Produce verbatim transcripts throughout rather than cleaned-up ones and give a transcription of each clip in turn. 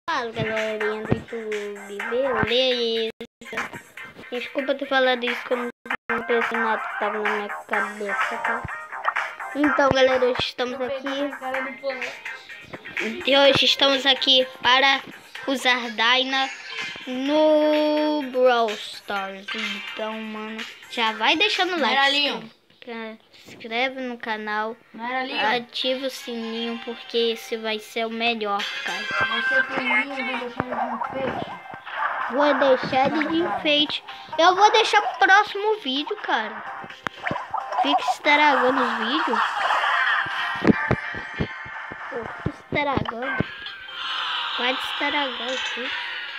Fala, galerinha do YouTube, beleza? Desculpa ter falado isso, que eu não pensei nada que tava na minha cabeça, tá? Então, galera, hoje estamos aqui e hoje estamos aqui para usar Dyna no Brawl Stars. Então, mano, já vai deixando o like, se inscreve no canal, ativa o sininho, porque esse vai ser o melhor, cara. Você tem linha, vai deixar de enfeite? Vou deixar de, de enfeite. Eu vou deixar pro próximo vídeo, cara. Fica estragando os vídeos. Pô, fica estragando. Vai estragar os vídeos.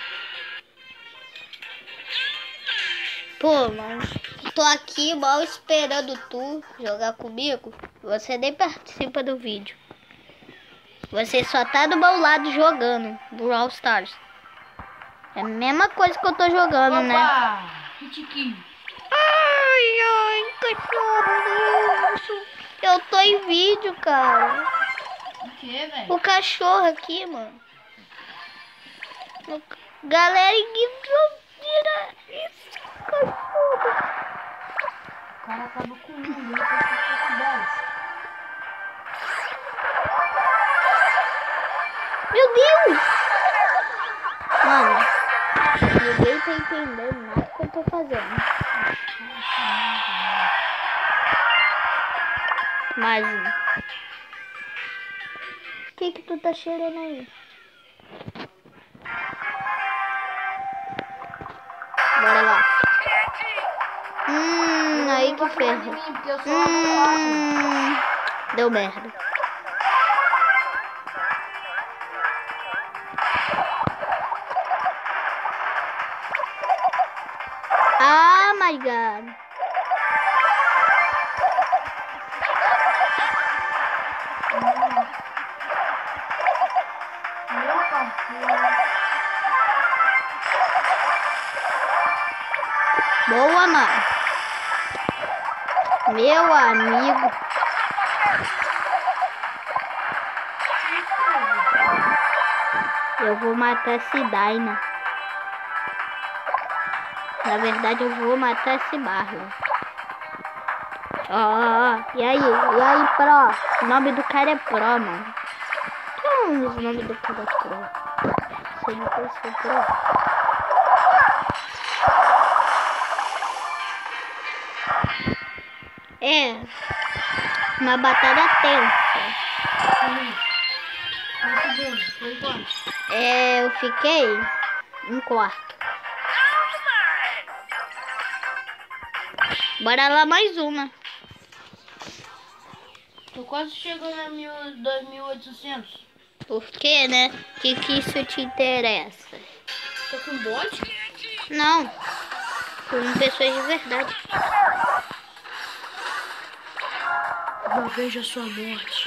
Pô, mano. Tô aqui mal esperando tu jogar comigo. Você nem participa do vídeo. Você só tá do meu lado jogando Brawl Stars. É a mesma coisa que eu tô jogando, Opa! né? Pitiquinho. Ai, ai, cachorro nosso. Eu tô em vídeo, cara. O que, velho? O cachorro aqui, mano. O... Galera, ignora esse cachorro. O cara acabou com um, ele tá com dez. Meu Deus! Mano, ninguém tá entendendo nada que eu tô fazendo. Mais um. O que que tu tá cheirando aí? Bora lá. Hum, aí que ferro. Hum, deu merda. Ah, my God. Meu parceiro. Boa, mano. Meu amigo. Eu vou matar esse Dyna. Na verdade, eu vou matar esse Marlon. Ó, ó, ó. E aí? E aí, Pro? O nome do cara é Pro, mano. Que é o nome do cara é Pro? Você não conhece o Pro? É uma batalha tensa. Foi quanto? É, eu fiquei em quarto. Bora lá mais uma. Tô quase chegando a dois mil e oitocentos. Por quê, né? Que que isso te interessa? Tô com bot? Não. Com pessoas de verdade. Já vejo a sua morte.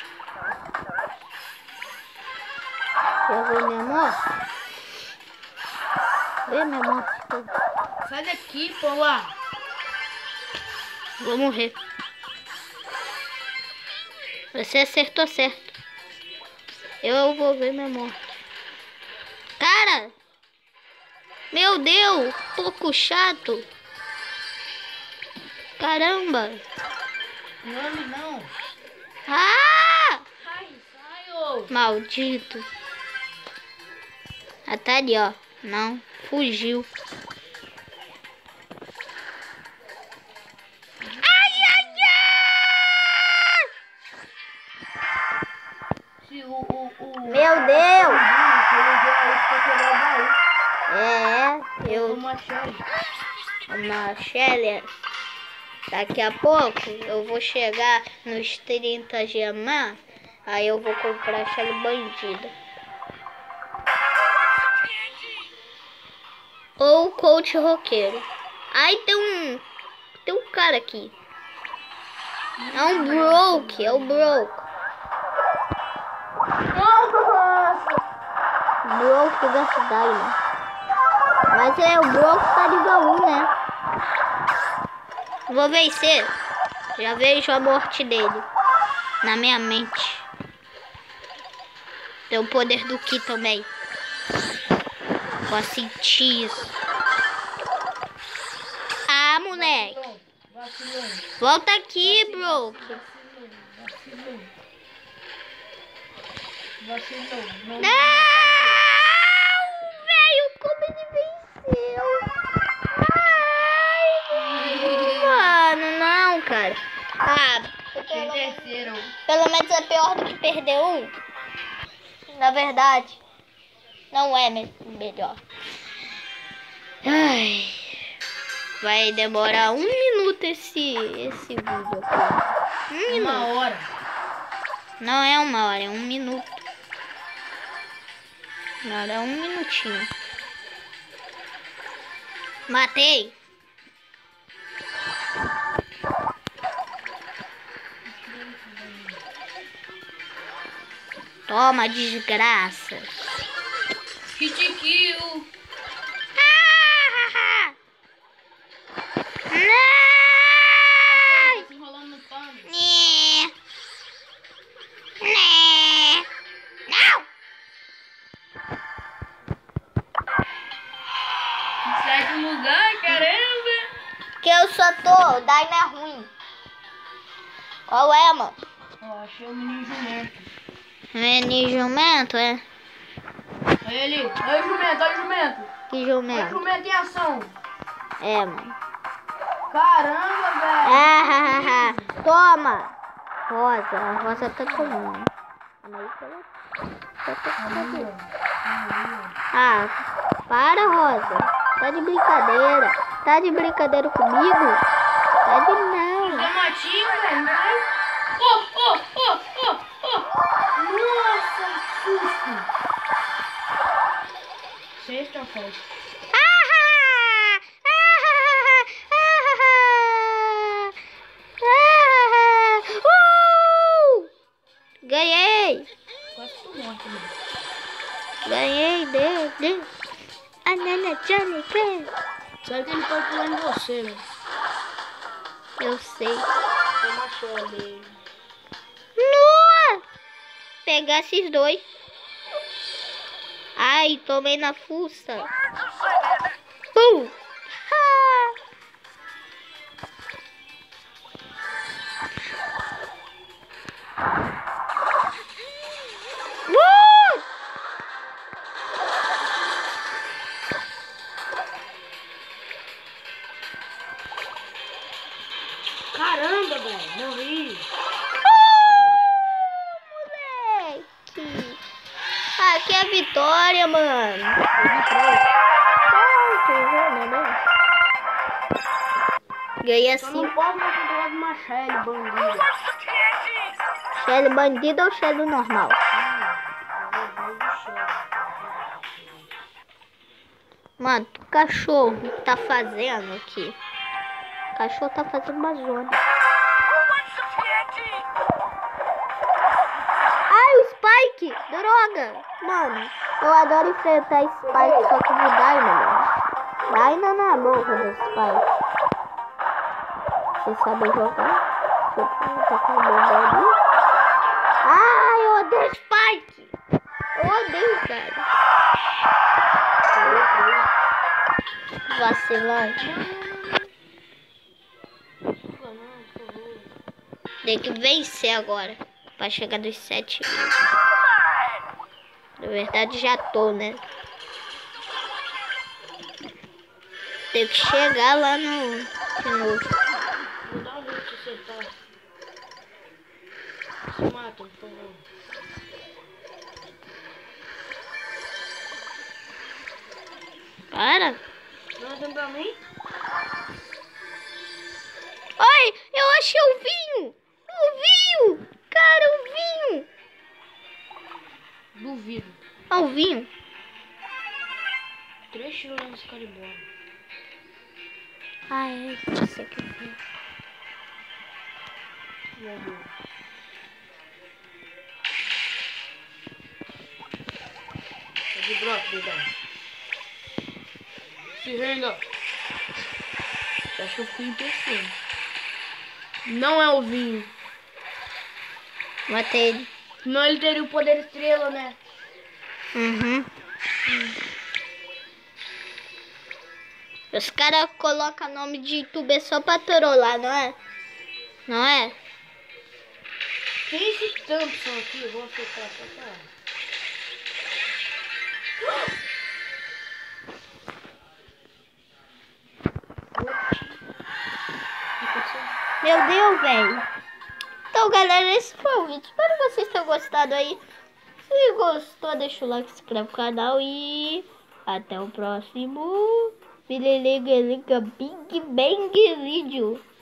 Já viu minha morte? Vê minha morte. Pô. Sai daqui, pô lá. Vou morrer. Você acertou certo. Eu vou ver minha morte. Cara! Meu Deus! Pouco chato. Caramba! Não, não. Ah! Sai, sai, ô. Maldito. Ah, tá ali, ó. Não. Fugiu. Ai, ai, ai! Se o, o, o... Meu Deus! É, É, eu... uma chave. Uma Shelly. Daqui a pouco eu vou chegar nos trinta gemas. Aí eu vou comprar a Shelly bandida. Ou coach roqueiro. Aí tem um... Tem um cara aqui. É um broke. É o broke. Broke da cidade. Mas é o broke tá de baú, né? Vou vencer. Já vejo a morte dele na minha mente. Tem o poder do Ki também. Posso sentir isso. Ah, moleque. Vacilão. Volta aqui, bro. Vacilão. Vacilão. Não. Não, velho, como ele venceu? Ai, mano, não, cara. Ah, pelo, Terceiro. pelo menos é pior do que perder um. Na verdade, não é me- melhor. Ai, vai demorar um minuto esse, esse vídeo aqui. Um minuto. Uma hora. Não é uma hora, é um minuto. Não, é um minutinho. Matei. Toma, desgraça. Hit kill. Ah! Não! Tá se enrolando no pano. Né. Né. Não! Sétimo lugar, caramba. Que eu só tô, daí não é ruim. Qual é, mano? Ó, achei o menino jumento. Menino jumento, é? Olha ali. Olha o jumento, olha o jumento. Que Olha o jumento? jumento em ação. É, mano. Caramba, velho. Ah, ah, ah, ah. Toma! Rosa, a rosa tá comum. Mas ela tá comum. Ah, para, Rosa. Tá de brincadeira. Tá de brincadeira comigo? Tá de não. Zé Matinho, velho. Vai. Oh, oh, oh, oh, oh. Nossa, que susto. Sexta festa. Ah, ah, ah, ah, ah, ah, uh! Ganhei! Quase tu morre, mano. Ganhei dele. A Nana Johnny Craig. Sabe que ele pode pular em você, velho. Eu sei. Você matou ali. Nossa! Pegar esses dois. Ai, tomei na fuça. Pum! Ah! Uh! Caramba, velho. Morri. Moleque! Aqui é a vitória, mano. Ganhei Só assim. não pode mais controlar uma Shelly, bandida. Shelly bandido ou Shelly normal? Mano, o cachorro que tá fazendo aqui? O cachorro tá fazendo uma zona. Ai, o Spike! Droga! Mano, eu adoro enfrentar Spike, só que de Dynamo. Dyna na boca do Spike. Você sabe jogar? Deixa eu tacar a bomba ali. Ai, eu odeio Spike! Eu odeio, cara. Vacilante. Tem que vencer agora. Pra chegar dos sete mil. Na verdade já tô, né? Tem que chegar lá no... De novo. Vou dar um jeito de acertar. Se mata, por favor. Para. Não tem pra mim? Oi, eu achei o vinho. O vinho. Cara, o vinho. Duvido. Ó, o vinho. Três tiros nesse cara embora. Ah, é. Isso aqui. Morreu. Tá de broco, verdade. Se renda. Acho que eu fui em terceiro. Não é o vinho. Matei ele. Senão ele teria o poder estrela, né? Uhum. Os caras colocam nome de youtuber só pra trollar, não é? Não é? Tem esse Thompson aqui, eu vou acertar pra cá. Meu Deus, velho. Então, galera, esse foi o vídeo. Espero que vocês tenham gostado aí. Se gostou, deixa o like, se inscreve no canal e até o próximo Big Bang vídeo.